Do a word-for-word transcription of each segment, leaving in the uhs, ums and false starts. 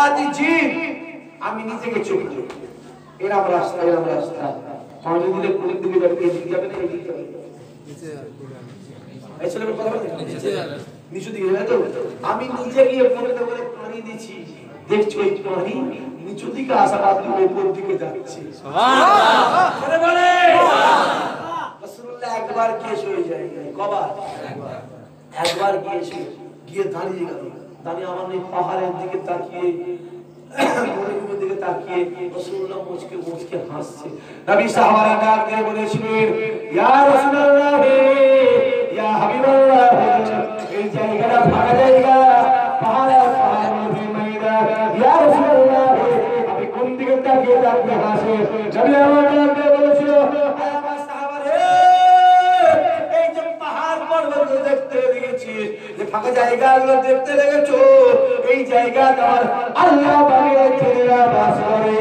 আদি জিন আমি নিজেকে চোখ দেব এরকম রাস্তা এরকম রাস্তা পানি দিলে কোন দিকে যাবে এদিকে যাবে না এদিকে যাবে নিচে এই ছেলে কথা বলে নিচে যাবে নিচে দিকে যাবে তো আমি নিচে গিয়ে পড়ে দেব পানি দিচ্ছি দেখছো এই পানি নিচে দিকে আসা বাদ দিয়ে উপর দিকে যাচ্ছে সুবহানাল্লাহ বলে বলে রাসূলুল্লাহ একবার কেশ হয়ে যায় কবার একবার একবার গিয়ে গিয়ে দাঁড়িয়ে গেল দাঁড়িয়ে আমার এই পাহাড়ের দিকে তাকিয়ে মরুভূমির দিকে তাকিয়ে রাসূলুল্লাহ মুচকে মুচকে হাসছে নবী সাহাবারা ডাক দিয়ে বলেছিলেন ইয়া রাসূলুল্লাহ ইয়া হাবিবাল্লাহ এই জায়গাটা ফাঁকা জায়গা পাহাড় পাহাড় মরুভূমিরা ইয়া রাসূলুল্লাহ আপনি কোন দিকে তাকিয়ে তাকিয়ে হাসে নবী আমার ডাক দিয়ে বলেছিল আমার সাহাবারা এই যে পাহাড় পর্বত দেখতে দেখেছিস যে ফাঁকা জায়গাগুলো দেখতে লেগেছো এই জায়গা তোমার আল্লাহ বানিয়ে ছেড়ে বাস করে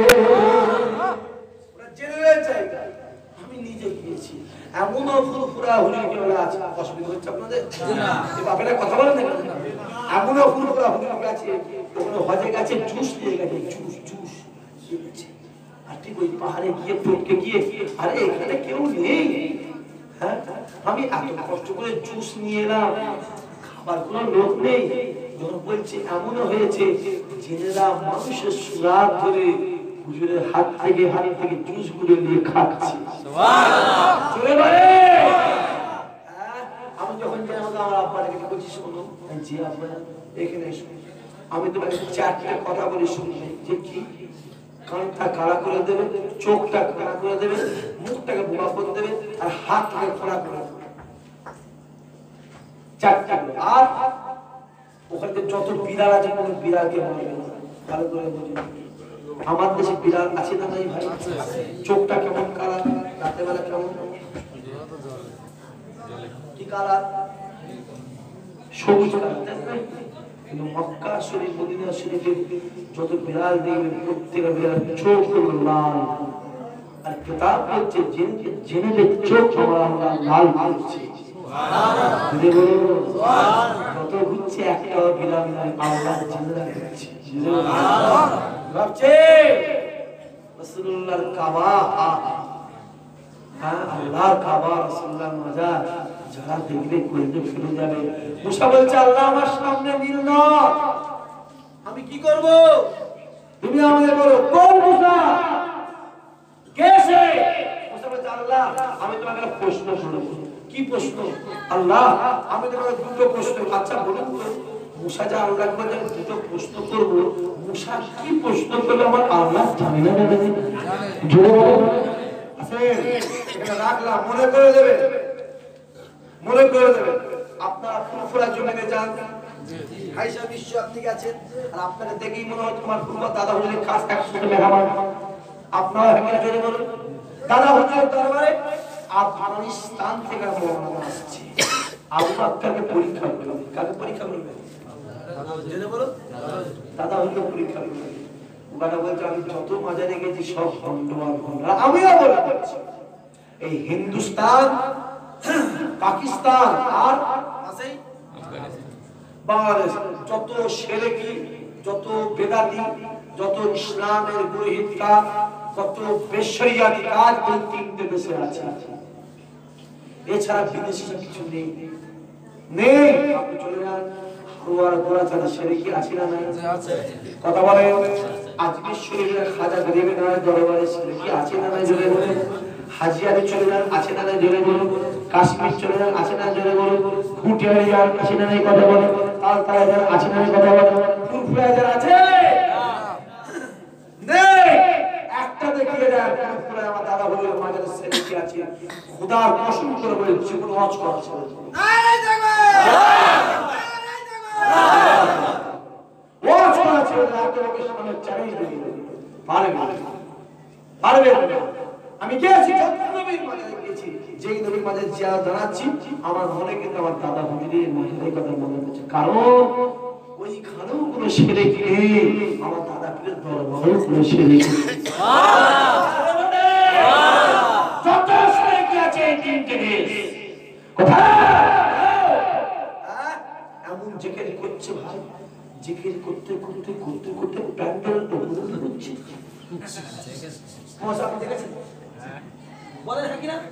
ওরা জেনারেল জায়গা আমি নিজে গিয়েছি এমনও ফুরফুরা হুলি কেবল আছে অসুবিধা হচ্ছে আপনাদের না এই বাপেরা কথা বলেন না এমনও ফুরফুরা হুলি আছে কোনো হজে গেছে জুস নিয়ে গেছে জুস জুস আর ঠিক ওই পাহাড়ে গিয়ে টপকে গিয়ে আরে এখানে কেউ নেই হ্যাঁ আমি এত কষ্ট করে জুস নিয়ে এলাম খাবার কোনো লোক নেই যখন বলছে এমনও হয়েছে জেনেরা মানুষের সুরাত ধরে হুজুরের হাত থেকে হাত থেকে জুস গুলো নিয়ে খাচ্ছে চলে বলে আমি যখন যাই আমাকে আমার আব্বাকে বলছি শোনো জি আব্বা এখানে এসো আমি তোমাকে চারটে কথা বলি শুনবে যে কি কানটা কালা করে দেবে চোখটা কালা করে দেবে মুখটাকে বোবা করে দেবে আর হাতটাকে খোলা করে দেবে চারটা আর ওখানে যত বিড়াল আছে কোনো বিড়ালকে মারবে না ভালো করে বুঝুন আমার দেশে বিড়াল আছে না নাই ভাই চোখটা কেমন কালা রাতে বেলা কেমন কি কালা সবুজ কালা কিন্তু মক্কা শরীফ মদিনা শরীফে যত বিড়াল দেখবেন প্রত্যেকটা বিড়াল চোখ হলো লাল আর কিতাব বলছে জেনে চোখ আমরা লাল করছি কত ঘুরছে একটা বিড়াল আল্লাহ জিন্দা করছে ভাবছে রাসূলুল্লাহর কাবা হ্যাঁ আল্লাহর কাবা রাসূলুল্লাহর মাজার যারা দেখবে কইতে ফিরে যাবে মুসা বলছে আল্লাহ আমার সামনে নীল নদ আমি কি করব তুমি আমাকে বলো কোন মুসা কে সে মুসা বলছে আল্লাহ আমি তোমাকে একটা প্রশ্ন করব কি প্রশ্ন আল্লাহ আমি তোমাকে দুটো প্রশ্ন আচ্ছা বলুন মুসা যা আল্লাহকে বলে দুটো প্রশ্ন করব মুসা কি প্রশ্ন করবে আমার আল্লাহ জানে না জানে জোরে বলো আছে এটা রাখলা মনে করে দেবে মনে করে দেবে আপনারা ফুরফুরা জমিতে যান খাইসা বিশ্ব আপনি গেছেন আর আপনাকে দেখেই মনে হয় তোমার ফুরফুরা দাদা হুজুরের কাছ একসাথে মেহমান আপনারা এখানে জোরে বলুন দাদা হুজুরের দরবারে আফগানিস্তান থেকে মেহমান আসছে আবু বকরকে পরীক্ষা করবে কাকে পরীক্ষা করবে জেনে বলো দাদা হুজুর পরীক্ষা করবে ওরা বলছে আমি যত মজা রেখেছি সব বন্ধুবান বন্ধুরা আমিও বলছি এই হিন্দুস্তান পাকিস্তান আর আছে বাংলাদেশ যত শিরকি যত বেদাতি যত ইসলামের বিরোধী কাজ কত বেশরিয়াতি কাজ এই তিনটে দেশে আছে এছাড়া বিদেশি কিছু নেই নেই আপনি চলে যান হারুয়ার গোড়া ছাড়া শিরকি আছে না নাই আছে কথা বলে আজকে শরীরের খাজা গরিবের নয় দরবারে শিরকি আছে না নাই জোরে বলে হাজিয়ারে চলে যান আছে না নাই জোরে বলুন কাশ্মীর চলে যান আছে না জোরে বলুন খুঁটিয়ারে যান আছে না নাই কথা বলে তালতায় যান আছে না নাই কথা বলে ফুরফুরায় যান আছে নেই একটা দেখিয়ে দেন ফুরফুরায় আমার দাদা হুজুরের মাঝে সেলফি আছে খোদার কসম করে বলে জীবন হজ করা আছে নারে জাগো নারে জাগো হজ করা আছে আপনাদের সামনে চ্যালেঞ্জ দিই পারবে পারবে আমি গেছি নবীর মাঝে গেছি যেই নবীর মাঝে জিয়ারত জানাচ্ছি আমার মনে কিন্তু আমার দাদা হুজুরের মাঝের কথা মনে হচ্ছে কারণ ওই খানেও কোনো শিরক নেই আমার দাদা পীরের দরবারেও কোনো শিরক নেই যত শিরক আছে এই তিনটে দেশ কোথায় এমন জিকির করছে ভাই জিকির করতে করতে করতে করতে মশা আপনি দেখেছেন? বলেন হ্যাঁ কিনা?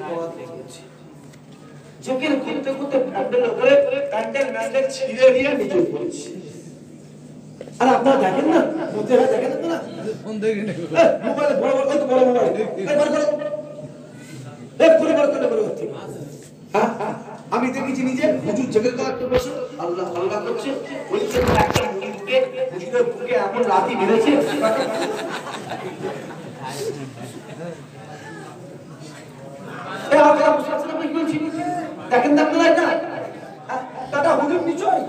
জিকির করতে করতে প্যান্ডেল উপরে প্যান্ডেল ম্যান্ডেল ছিঁড়ে দিয়ে নিচে পড়ছে। আর আপনারা দেখেন না, মধ্যেরা দেখেন না, ফোন দেখেন মোবাইল বড় বড় কত বড় মোবাইল এই বার করো এক করে বার করে বড় হচ্ছে। হ্যাঁ আমি দেখেছি নিজে হুজুর জেগে কাটতে বসে আল্লাহ আল্লাহ করছে, ওই যে একটা মুড়ি ঢুকে হুজুরের বুকে এমন লাথি মেরেছে। এই আপনারা বুঝতে পারছেন আমি কি বলছি? দেখেন না আপনারা এটা দাদা হুজুর নিচয়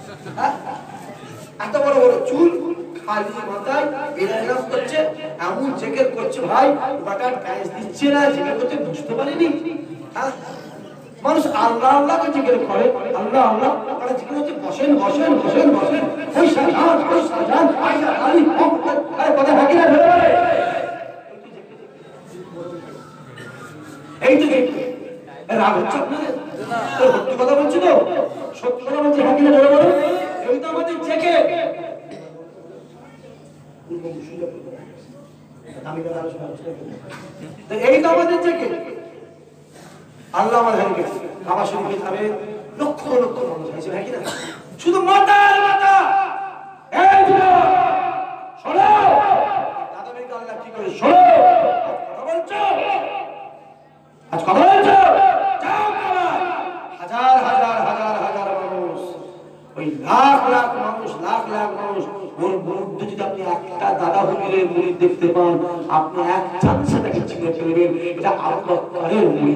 এত বড় বড় চুল খালি মাথায় এরাম করছে, এমন জেকের করছে ভাই বাটার গ্যাস দিচ্ছে না, জেকের করতে বুঝতে পারিনি। হ্যাঁ মানুষ আল্লাহ আল্লাহকে জিকির করে, আল্লাহ আল্লাহ তারা জিকির হচ্ছে বসেন বসেন বসেন বসেন ওই শাহজাহান ওই শাহজাহান আয়সা আলী আরে কথা থাকি না ধরে এই তো রাগ হচ্ছে আপনাদের? সত্যি কথা বলছি তো, সত্যি কথা বলছি হ্যাঁ কিনা ধরে বলো। এই তো আমাদের জেকে এই তো আমাদের জেকে আল্লাহ আমাদের কাবা শরীফে যাবে লক্ষ লক্ষ মানুষ হয়েছে হ্যাঁ কিনা? শুধু মাতার মাতা এই শোনো দাদা মেয়েকে আল্লাহ কি করে শোনো কথা বলছো, আজ কথা বলছো, যাও কাবায় হাজার হাজার হাজার হাজার মানুষ ওই লাখ লাখ মানুষ লাখ লাখ মানুষ ওর মধ্যে যদি আপনি একটা দাদা হুজুরের মুরিদ দেখতে পান আপনি এক চান্সে তাকে চিনে ফেলবেন এটা আবু বকরের মুরিদ।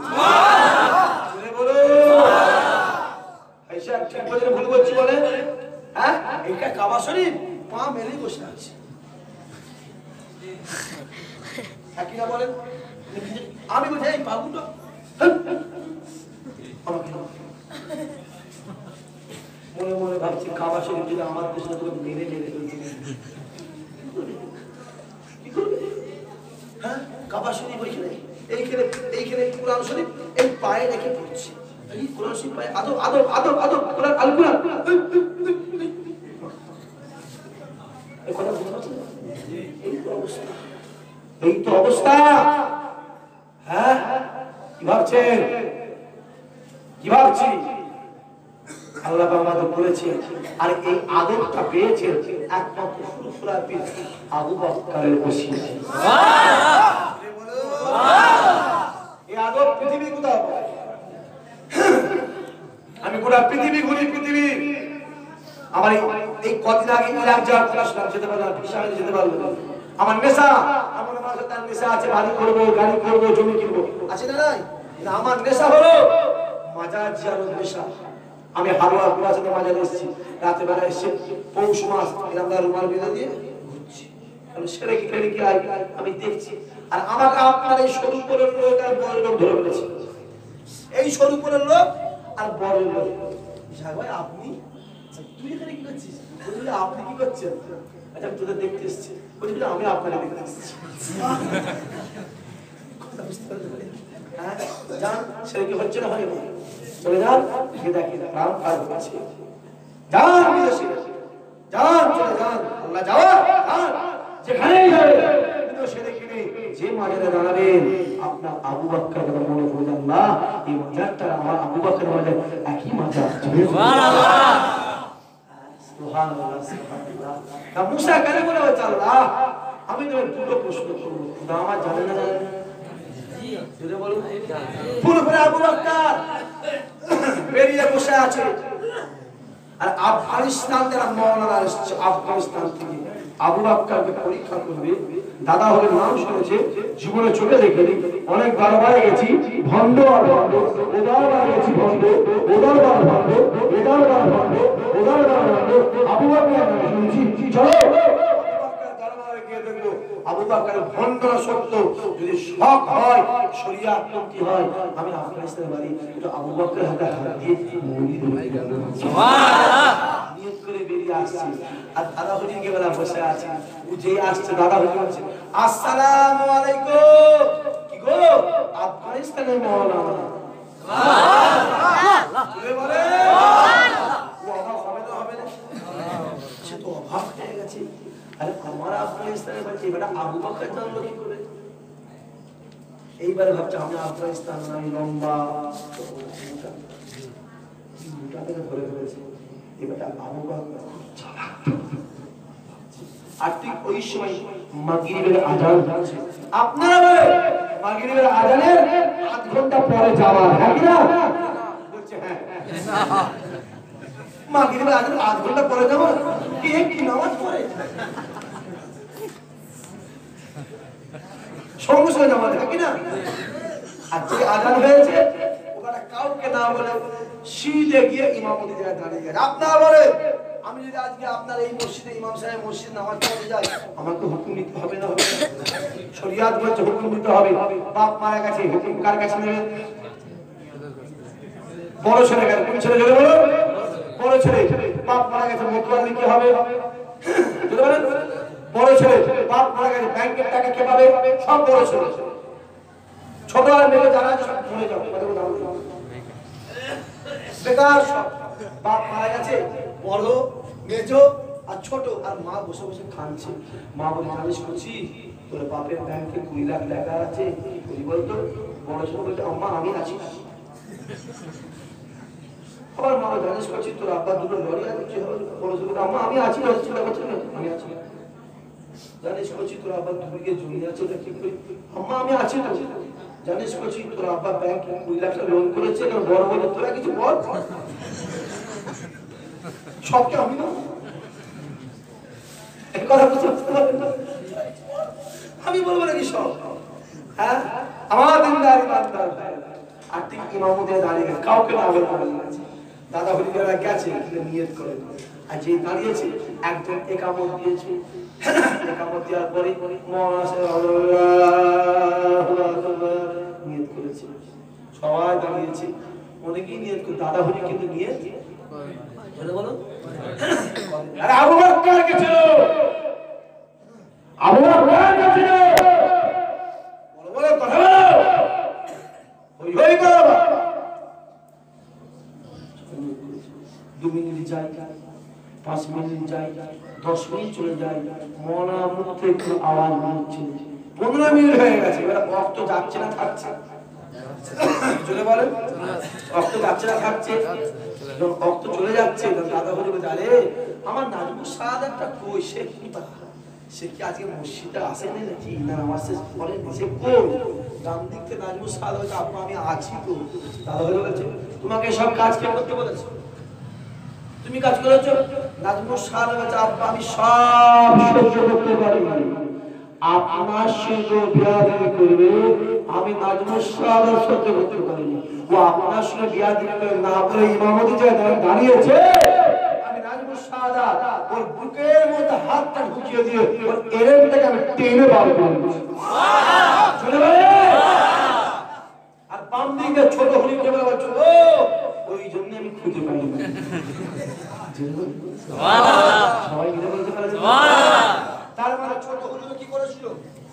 ভুল বলছি বলে হ্যাঁ এইটা কাবা শরীফ পা মেলেই বসে আছে কিনা বলেন? আমি বলছি এই বাবুটা মনে মনে ভাবছি কাবা শরীফ যদি আমার দেশে মেরে মেরে কি করবে? হ্যাঁ কাবা শরীফ ওইখানে এইখানে এইখানে কোরআন শরীফ এই পায়ে রেখে পড়ছে, এই কোরআন শরীফ পায়ে আদব আদব আদব আদব কোরআন আল কোরআন এই কথা বুঝতে পারছেন? এই তো অবস্থা, এই তো অবস্থা। হ্যাঁ কি ভাবছেন? কি ভাবছি? আল্লাহ আমাদের বলেছে আর এই আদবটা পেয়েছে একমাত্র ফুরফুরা পীর আবু বকরের ওসিলা। এই আদব পৃথিবী কোথাও আমি গোটা পৃথিবী ঘুরি, পৃথিবী আমার এই কদিন আগে ইরাক যাওয়ার কথা শুনলাম, যেতে পারলাম ভিসা হয়ে যেতে পারলাম। আমার নেশা আমার মাঝে তার নেশা আছে, বাড়ি করবো গাড়ি করবো জমি কিনবো আছে না নাই? আমার নেশা হলো মাজার জিয়ারত নেশা। আমি হালুয়া গুলা সাথে মাজারে এসেছি, রাতে বেলা এসে পৌষ মাস আমরা রুমাল বেঁধে দিয়ে ঘুরছি, সেটা কি ফেলে কি আমি দেখছি। আর আমাকে আপনার এই সরু করে লোক আর বড় লোক ধরে ফেলেছে, এই সরু করে লোক আর বড় লোক। ভাই আপনি তুই এখানে কি করছিস? বললি আপনি কি করছেন? আচ্ছা আমি তোদের দেখতে এসেছি। বলছি আমি আপনাকে দেখতে এসেছি। কথা বুঝতে পারলি? হ্যাঁ যান সেটা কি হচ্ছে না? হয় চলে যান, দেখি রাম কাজ আছে, যান বিদেশে যান, চলে যান, আল্লাহ যাওয়া যান যেখানেই যাবে সেটা কিনে যে মাজারে দাঁড়াবেন আপনার আবু বকর কথা মনে করবেন না, এই মাজারটা আমার আবু বকর মাজার একই মাজার। সুবহানাল্লাহ সুবহানাল্লাহ সুবহানাল্লাহ। তা মুসা কেন বলে হচ্ছে আল্লাহ? আমি তো দুটো প্রশ্ন করব, খোদা আমার জানে না জানে যদি বলুন ফুরফুরা আবু বকর বেরিয়ে বসে আছে আর আফগানিস্তান থেকে মাওলানা এসেছে, আফগানিস্তান থেকে আবু বকরকে পরীক্ষা করবে। দাদা হলে নাম শুনেছে, জীবনে চোখে দেখেনি, অনেক বারবার গেছি ভণ্ড আর ভণ্ড, ওদার বার গেছি ভণ্ড, ওদার বার ভণ্ড, এদার বার ভণ্ড, ওদার বার ভণ্ড, আবু বকর শুনেছি। চলো আবু বকর ভণ্ড সত্য যদি শখ হয় শরিয়াত পন্থী হয় আমি আফগানিস্তানের বাড়ি একটু আবু বকরের হাতে হাত দিয়ে মৌলিদ হয়ে গেল। সুবহানাল্লাহ নিয়ত করে বেরিয়ে আসছি আর দাদা হুজুর কে বলা বসে আছে, ও যেই আসছে দাদা হুজুর বলছে আসসালামু আলাইকুম। কি গো আফগানিস্তানের মাওলানা? সুবহানাল্লাহ বলে সুবহানাল্লাহ ও অবাক হবে না? হবে না? সে তো অবাক হয়ে গেছে। আরে আমার আফগানিস্তানে বলছে বেটা আবু বকর জানলো কি করে? এইবারে ভাবছে আমি আফগানিস্তান আমি লম্বা মোটা থেকে ধরে ফেলেছে। এবারটা আবু বকর আর ঠিক ওই সময় মাগরিবের আজান হচ্ছে। আপনারা বলে মাগরিবের আজানের আধ ঘন্টা পরে যাওয়া হ্যাঁ কি না? বলছে হ্যাঁ। মাগরিবের আজানের আধ ঘন্টা পরে যাবো কি কি নামাজ পড়ে সঙ্গে সঙ্গে নামাজ হ্যাঁ কি না? আর যে আজান হয়েছে ওখানে কাউকে না বলে সিধে গিয়ে ইমামতি জায়গায় দাঁড়িয়ে গেছে। আপনারা বলে আমি যদি আজকে আপনার এই মসজিদে ইমাম সাহেব মসজিদ নামাজ পড়তে যাই আমাকে হুকুম নিতে হবে না? হবে শরিয়াত বলছে হুকুম নিতে হবে। বাপ মারা গেছে হুকুম কার কাছে নেবে? বড় ছেলে গেছে কোন ছেলে জোরে বলো? বড় ছেলে। বাপ মারা গেছে মোতওয়াল্লি কি হবে? জোরে বলেন। বড় ছেলে। বাপ মারা গেছে ব্যাংকের টাকা কে পাবে? সব বড় ছেলে। ছোট আর মেয়ে যারা আছে সব ভুলে যাও কথা বলা বেকার সব। বাপ মারা গেছে বড় মেজো আর ছোট আর মা বসে বসে খাচ্ছে। মা বলে জানিস করছি তোর বাপের ব্যাংকে কুড়ি লাখ টাকা আছে তুই বলতো? বড় ছোট বলতে আম্মা আমি আছি। আবার মা জানিস করছি তোর আব্বার দুটো লরি আছে কি হবে? বড় ছোট আম্মা আমি আছি চিন্তা করছি না আমি আছি। জানিস করছি তোর আব্বার দুটো জমি আছে ওটা কি করি? আম্মা আমি আছি তো। জানিস করছি তোর আব্বা ব্যাংকে কুড়ি লাখ টাকা লোন করেছে না বড় বড় তোরা কিছু বল সবকে আমি না কথা বুঝতে পারবেন না আমি বলবো নাকি সব? হ্যাঁ আমার দিনদার ইমানদার আর ঠিক ইমামতি দাঁড়িয়ে গেছে কাউকে না বলে দাঁড়িয়ে দাদা হরিদারা গেছে নিয়ত করে আর যে দাঁড়িয়েছে একজন একামত দিয়েছে। একামত দেওয়ার পরে নিয়ত করেছে সবাই দাঁড়িয়েছে অনেকেই নিয়ত করে দাদা হরি কিন্তু নিয়ত বলো। আরে আবু বকর গেছিল আবু বকর গেছিল বলো বলো কথা বলো ওই ওই করো দু মিনিট যাই পাঁচ মিনিট যাই দশ মিনিট চলে যায় মনা মুখ থেকে আওয়াজ হচ্ছে পনেরো মিনিট হয়ে গেছে এবার রক্ত যাচ্ছে না থাকছে চলে বলেন রক্ত যাচ্ছে না থাকছে রক্ত চলে যাচ্ছে দাদা বলে জানে আমার নাজমুল শাহাদাতটা কই সে কোথায়? সে কি আজকে মসজিদে আসেনি নাকি না নামাজ শেষ করেন? সে কই? ডান দিক থেকে নাজমুল শাহাদাত বলছে আব্বা আমি আছি তো। দাদা বলে তোমাকে সব কাজ কে করতে বলেছে? তুমি কাজ করেছো? নাজমুল শাহাদাত বলছে আব্বা আমি সব সহ্য করতে পারি আপনার সঙ্গে বিয়াদবি করবে আমি নাজমুল শাহাদাত সহ্য করতে পারিনি। ও আপনার সঙ্গে বিয়াদবি করে না করে ইমামতি জায়গায় দাঁড়িয়েছে আমি নাজমুল শাহাদাত ওর বুকের মধ্যে হাতটা ঢুকিয়ে দিয়ে ওর এরম থেকে আমি টেনে বার করে দিয়েছি। সুবহানাল্লাহ শুনে বলে আর বাম দিকে ছোট হলি কে বলে বলছো ও ওই জন্য আমি খুঁজে পাই না। সুবহানাল্লাহ সবাই মিলে বলতে পারে সুবহানাল্লাহ। তার মানে ছোট হলি কি করেছিল?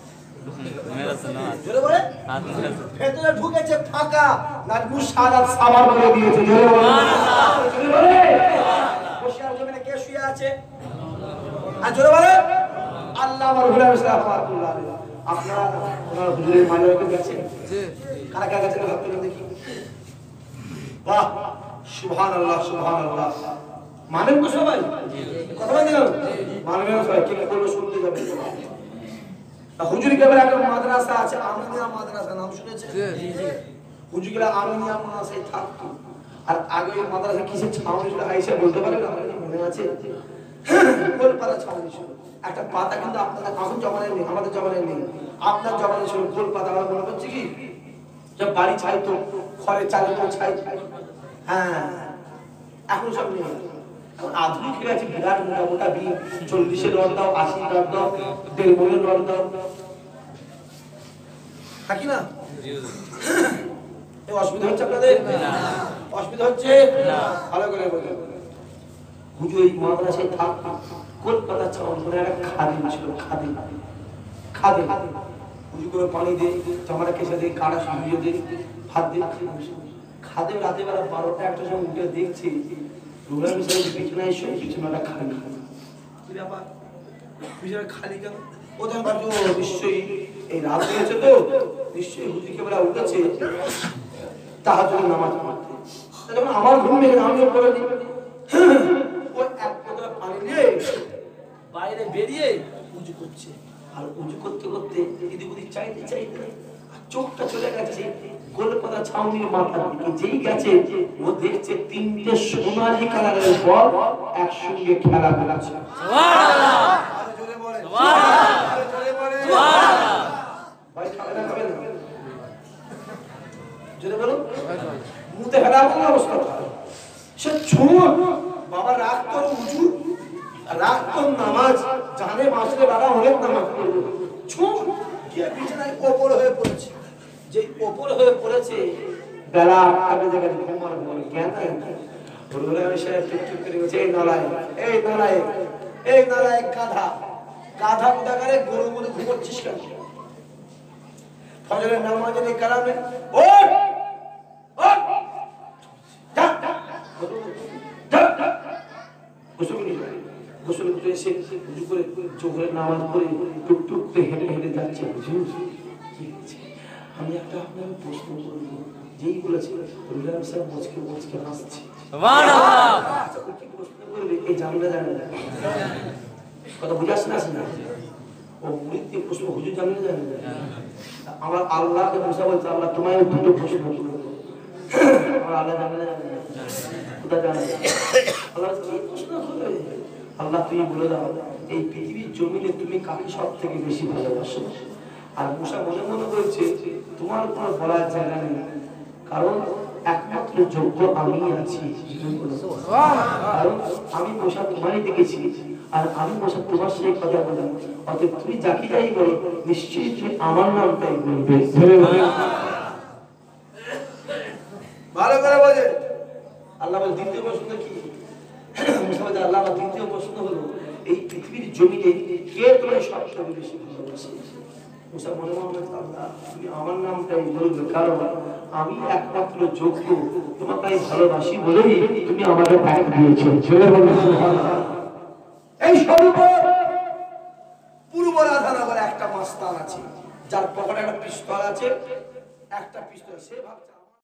জোরে বলে ভেতরে ঢুকেছে ফাঁকা নাজমুল শাহাদাত সাবার করে দিয়েছে। জোরে বলে জোরে বলে বসিয়ার জমিনে কে শুয়ে আছে? আর জোরে বলে আল্লাহ আমার হুলাম রাহমাতুল্লাহ আলাইহি। আপনারা ওনার হুজুরের মাজারে গেছেন? জি। কারা কারা গেছেন হাত তুলে দেখি। বাহ সুবহানাল্লাহ সুবহানাল্লাহ মানেন তো সবাই? কথা বলেন মানবেন সবাই কি বলবো শুনতে যাবে। হুজুর কেবল একটা মাদ্রাসা আছে আমিনিয়া মাদ্রাসা নাম শুনেছেন? জি জি। হুজুররা আমিনিয়া মাদ্রাসায় থাকতো আর আগে এই মাদ্রাসা কিসের ছাউনি ছিল আয়েশা বলতে পারেন? আপনাদের মনে আছে? গোলপাতা ছাউনি ছিল। একটা পাতা কিন্তু আপনাদের এখন জমানায় নেই আমাদের জমানায় নেই আপনার জমানায় ছিল গোলপাতা। আমার মনে হচ্ছে কি যে বাড়ি ছাইতো খড়ের চালের ছাই হ্যাঁ এখন সব নেই এখন আধুনিক হয়ে গেছে বিরাট মোটা মোটা বি চল্লিশের রড দাও আশি রড দাও দেড় মনের রড দাও থাকি না এই অসুবিধা হচ্ছে আপনাদের? অসুবিধা হচ্ছে না ভালো করে বলুন। হুজুর এই মাদ্রাসায় থাক কলকাতা ছাউনি মানে একটা খাদিম ছিল খাদিম খাদিম হুজুর করে পানি দে চামড়া কেসে দে কাটা শুকিয়ে দে ভাত দে খাদিম রাতে বেলা বারোটা একটা সময় উঠে দেখছি রুলার মিশাই বিছানায় শুয়ে বিছানাটা খালি কি ব্যাপার বিছানা খালি কেন? ও তখন ভাবছে ও নিশ্চয়ই এই রাত হয়েছে তো, নিশ্চয়ই হুজুরকে বেলা উঠেছে তাহাজ্জুদের নামাজ পড়তে। তখন আমার ঘুম ভেঙে আমিও পড়ে দিই। ও এক বোতল পানি নিয়ে বাইরে বেরিয়ে উজু করছে, আর উজু করতে করতে এদিক ওদিক চাইতে চাইতে চোখটা চলে গেছে কলকাতা ছাউনির মাথার দিকে। যেই গেছে ও দেখছে তিনটে সোনালী কালারের বল একসঙ্গে খেলা করছে। ভাই খাবে না খাবে না জোরে বলো, মুতে ফেলা কোনো অবস্থা খাবে সে ছোট বাবা রাগ তোর উজু রাগ তোর নামাজ জানে মাসে বাবা অনেক নামাজ পড়বে ছোট গিয়ে বিছানায় ওপর হয়ে পড়েছে। যে ওপর হয়ে পড়েছে বেলা আটটা বেজে গেছে, ঘুমার ঘুমার জ্ঞান নাই। বললে আমি সে টুকটুক করে গেছে এই নালায় এই নালায় এই নালায় গাধা গাধা কোথাকারে গরু গরু ঘুমোচ্ছিস কেন? ফজরের নামাজে নেই কালামে ওঠ ওঠ যা যা গোসল করে গোসল করে এসে উজু করে জোহরের নামাজ পড়ে টুকটুক করে হেঁটে হেঁটে যাচ্ছে। হুজুর কি হয়েছে? আমি একটা আপনাকে প্রশ্ন করব, যেই বলেছিল রুলাম সাহেব মুচকে মুচকে হাসছে। কি প্রশ্ন করবে? এই জানলে জানে না কথা বুঝাস না না ও মুরিদ দিয়ে প্রশ্ন হুজুর জানলে জানে না। আমার আল্লাহকে মুসা বলছে আল্লাহ তোমায় দুটো প্রশ্ন করবো। আমার আল্লাহ জানলে জানে না কোথা জানে আল্লাহ কি প্রশ্ন করবে? আল্লাহ তুমি বলে দাও এই পৃথিবীর জমিনে তুমি কাকে সব থেকে বেশি ভালোবাসো? আর মুসা মনে মনে বলছে তোমার কোনো বলার জায়গা নেই, কারণ একমাত্র যোগ্য আমি আছি। কারণ আমি মুসা তোমারই দেখেছি আর আমি মুসা তোমার সাথে কথা বললাম, অতএব তুমি যাকে যাই বলো নিশ্চয়ই তুমি আমার নামটাই বলবে। ভালো করে বোঝে। আল্লাহ বলে দ্বিতীয় প্রশ্ন কি? মুসা বলে আল্লাহ আমার দ্বিতীয় প্রশ্ন হলো এই পৃথিবীর জমিনে কে তোমার সব থেকে বেশি ভালোবাসে? মুসা মনে মনে আল্লাহ তুমি আমার নামটাই বলবে, কারণ আমি একমাত্র যোগ্য তোমাকে ভালোবাসি বলেই তুমি আমাকে ডাক দিয়েছো। ছেলে বলে এই স্বরূপ পূর্ব রাধানগরে একটা মাস্তান আছে যার পকেটে একটা পিস্তল আছে, একটা পিস্তল সে ভাবছে